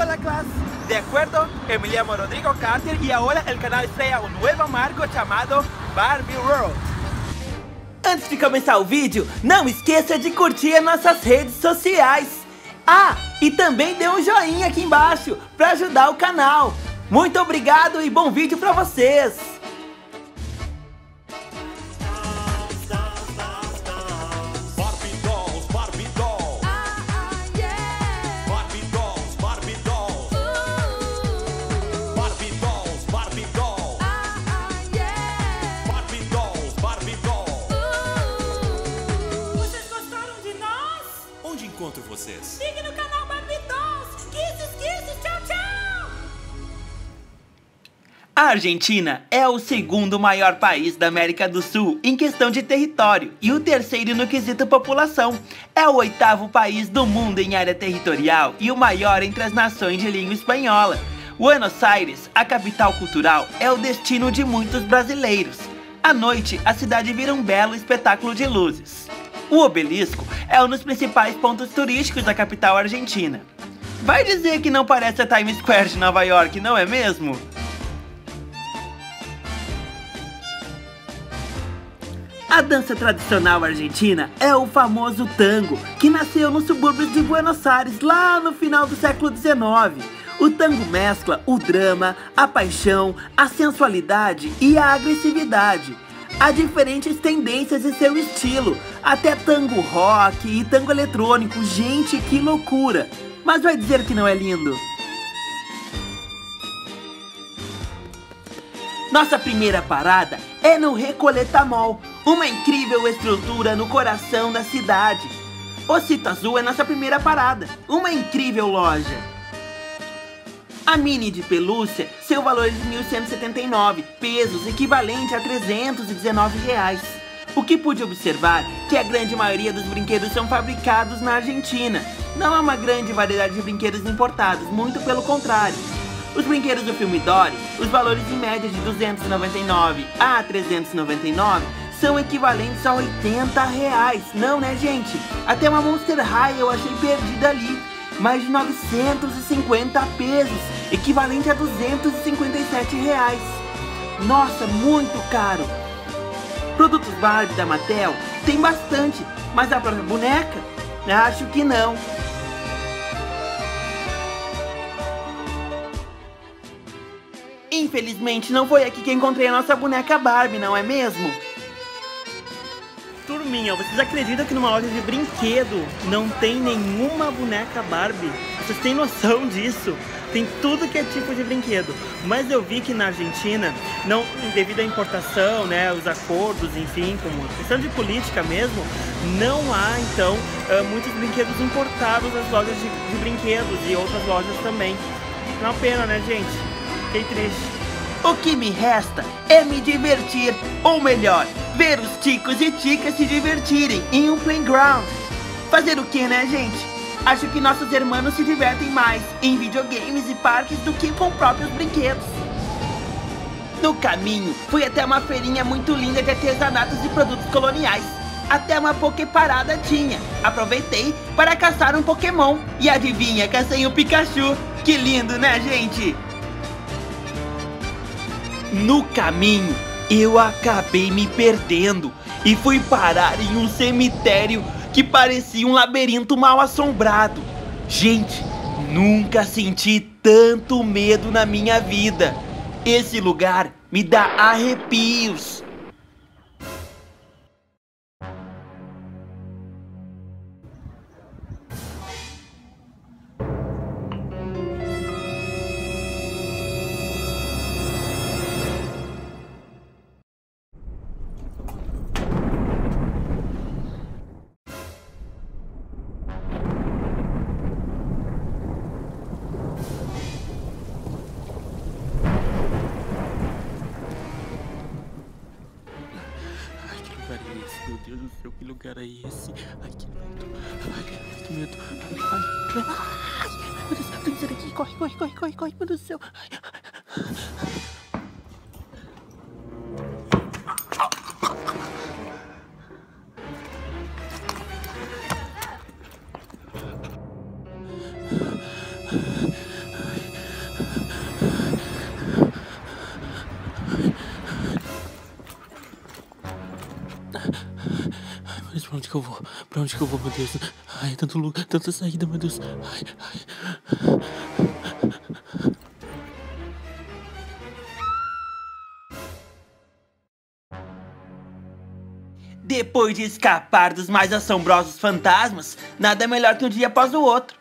Hola clase, ¿de acuerdo? Me llamo Rodrigo Carter y ahora el canal estreia un nuevo marco chamado Barbie World. Antes de começar o vídeo, não esqueça de curtir nossas redes sociais. Ah, e também dê um joinha aqui embaixo para ajudar o canal. Muito obrigado e bom vídeo para vocês! Encontro vocês. Siga no canal Barbie Dolls. Kisses, tchau, tchau. A Argentina é o segundo maior país da América do Sul em questão de território e o terceiro no quesito população. É o oitavo país do mundo em área territorial e o maior entre as nações de língua espanhola. Buenos Aires, a capital cultural, é o destino de muitos brasileiros. À noite, a cidade vira um belo espetáculo de luzes. O obelisco é um dos principais pontos turísticos da capital argentina. Vai dizer que não parece a Times Square de Nova York, não é mesmo? A dança tradicional argentina é o famoso tango, que nasceu nos subúrbios de Buenos Aires lá no final do século XIX. O tango mescla o drama, a paixão, a sensualidade e a agressividade. Há diferentes tendências em seu estilo, até tango rock e tango eletrônico. Gente, que loucura! Mas vai dizer que não é lindo? Nossa primeira parada é no Recoleta Mall, uma incrível estrutura no coração da cidade. Osito Azul é nossa primeira parada, uma incrível loja. A mini de pelúcia, seu valor é de 1.179 pesos, equivalente a R$319. O que pude observar que a grande maioria dos brinquedos são fabricados na Argentina. Não há uma grande variedade de brinquedos importados, muito pelo contrário. Os brinquedos do filme Dory, os valores em média de 299 a 399 são equivalentes a R$80. Não, né, gente? Até uma Monster High eu achei perdida ali. Mais de 950 pesos, equivalente a R$257. Nossa, muito caro. Produtos Barbie da Mattel tem bastante, mas a própria boneca? Acho que não. Infelizmente não foi aqui que encontrei a nossa boneca Barbie, não é mesmo? Turminha, vocês acreditam que numa loja de brinquedo não tem nenhuma boneca Barbie? Vocês têm noção disso? Tem tudo que é tipo de brinquedo. Mas eu vi que na Argentina, não, devido à importação, né, os acordos, enfim, como questão de política mesmo, não há, então, muitos brinquedos importados nas lojas de brinquedos e outras lojas também. É uma pena, né, gente? Fiquei triste. O que me resta é me divertir, ou melhor, ver os ticos e ticas se divertirem em um playground. Fazer o que, né, gente? Acho que nossos irmãos se divertem mais em videogames e parques do que com próprios brinquedos. No caminho, fui até uma feirinha muito linda de artesanatos e produtos coloniais. Até uma Poképarada tinha. Aproveitei para caçar um Pokémon. E adivinha, cacei um Pikachu. Que lindo, né, gente? No caminho, eu acabei me perdendo e fui parar em um cemitério que parecia um labirinto mal assombrado. Gente, nunca senti tanto medo na minha vida. Esse lugar me dá arrepios. Meu Deus do céu, que lugar é esse? Ai, que medo. Ai, que medo. Ai, meu Deus, tem que sair daqui. Corre, meu Deus do céu. Ai. eu vou? Pra onde que eu vou, meu Deus? Ai, tanto lugar, tanta saída, meu Deus. Ai, ai. Depois de escapar dos mais assombrosos fantasmas, nada melhor que um dia após o outro.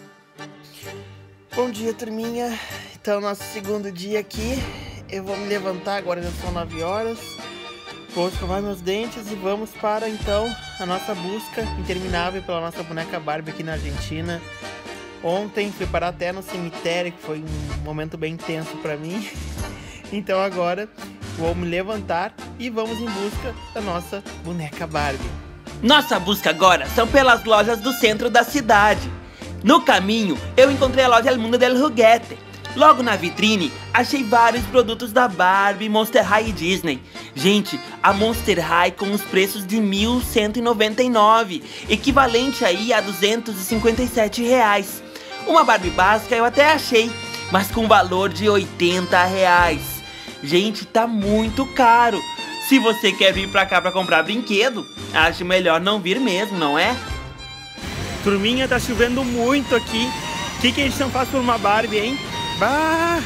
Bom dia, turminha. Então, nosso segundo dia aqui. Eu vou me levantar, agora já são 9 horas. Vou escovar meus dentes e vamos para, então, a nossa busca interminável pela nossa boneca Barbie aqui na Argentina. Ontem fui parar até no cemitério, que foi um momento bem tenso para mim. Então agora vou me levantar e vamos em busca da nossa boneca Barbie. Nossa busca agora são pelas lojas do centro da cidade. No caminho, eu encontrei a loja El Mundo del Juguete. Logo na vitrine, achei vários produtos da Barbie, Monster High e Disney. Gente, a Monster High com os preços de R$ 1.199, equivalente aí a R$ 257 reais. Uma Barbie básica eu até achei, mas com valor de R$ 80 reais. Gente, tá muito caro. Se você quer vir pra cá pra comprar brinquedo, acho melhor não vir mesmo, não é? Turminha, tá chovendo muito aqui. O que a gente não faz por uma Barbie, hein? Bah!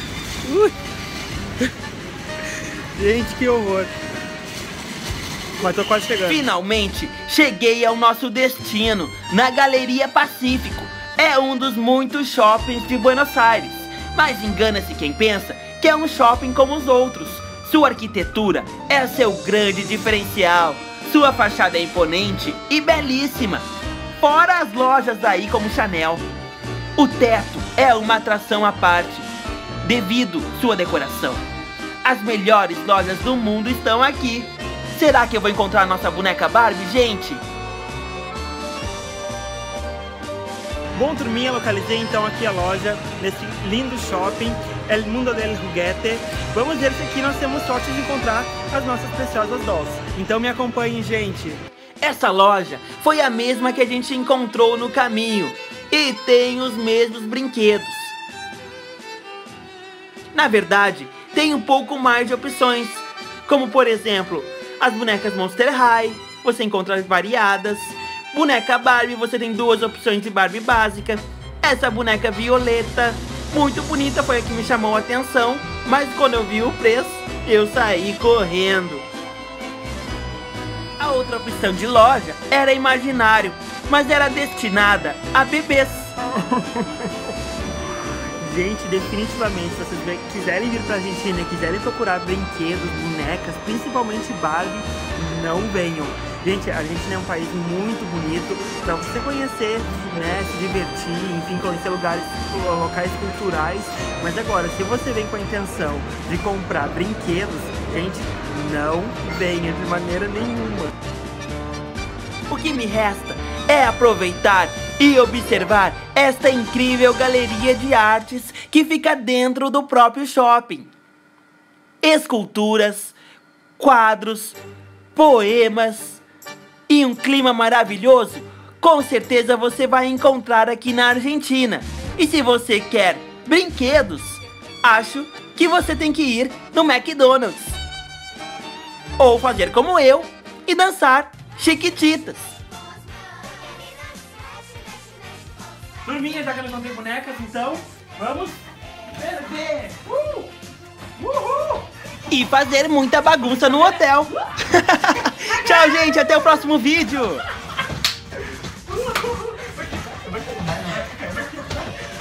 Gente, que horror. Mas tô quase chegando. Finalmente, cheguei ao nosso destino, na Galeria Pacífico. É um dos muitos shoppings de Buenos Aires. Mas engana-se quem pensa que é um shopping como os outros. Sua arquitetura é seu grande diferencial. Sua fachada é imponente e belíssima. Fora as lojas aí como Chanel. O teto é uma atração à parte, devido sua decoração. As melhores lojas do mundo estão aqui. Será que eu vou encontrar nossa boneca Barbie, gente? Bom, turminha, localizei então aqui a loja, nesse lindo shopping, El Mundo del Juguete. Vamos ver se aqui nós temos sorte de encontrar as nossas preciosas dolls. Então me acompanhem, gente. Essa loja foi a mesma que a gente encontrou no caminho e tem os mesmos brinquedos. Na verdade, tem um pouco mais de opções, como por exemplo, as bonecas Monster High, você encontra variadas. Boneca Barbie, você tem 2 opções de Barbie básica. Essa boneca violeta, muito bonita, foi a que me chamou a atenção, mas quando eu vi o preço, eu saí correndo. A outra opção de loja era Imaginário, mas era destinada a bebês. Gente, definitivamente, se vocês quiserem vir pra Argentina e quiserem procurar brinquedos, bonecas, principalmente Barbie, não venham. Gente, a Argentina é um país muito bonito pra você conhecer, né, se divertir, enfim, conhecer locais culturais. Mas agora, se você vem com a intenção de comprar brinquedos, gente, não venha de maneira nenhuma. O que me resta é aproveitar e observar esta incrível galeria de artes que fica dentro do próprio shopping. Esculturas, quadros, poemas e um clima maravilhoso, com certeza você vai encontrar aqui na Argentina. E se você quer brinquedos, acho que você tem que ir no McDonald's. Ou fazer como eu e dançar Chiquititas. Turminha, já que eu não tenho bonecas, então vamos beber! Uhul! E fazer muita bagunça no hotel. Tchau, gente, até o próximo vídeo.